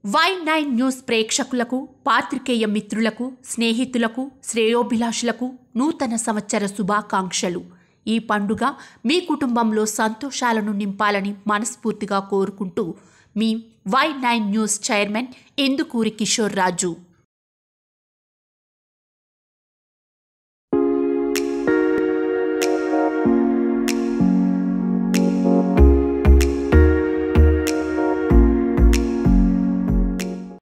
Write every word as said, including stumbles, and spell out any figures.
Why nine news ప్రేక్షకులకు, పాత్రికేయ మిత్రులకు, స్నేహితులకు, శ్రేయోభిలాషులకు నూతన సంవత్సర శుభాకాంక్షలు. ఈ పండుగ మీ కుటుంబంలో సంతోషాలను నింపాలని మనస్ఫూర్తిగా కోరుకుంటూ మీ Y nine news chairman Indukuri Kishore రాజు.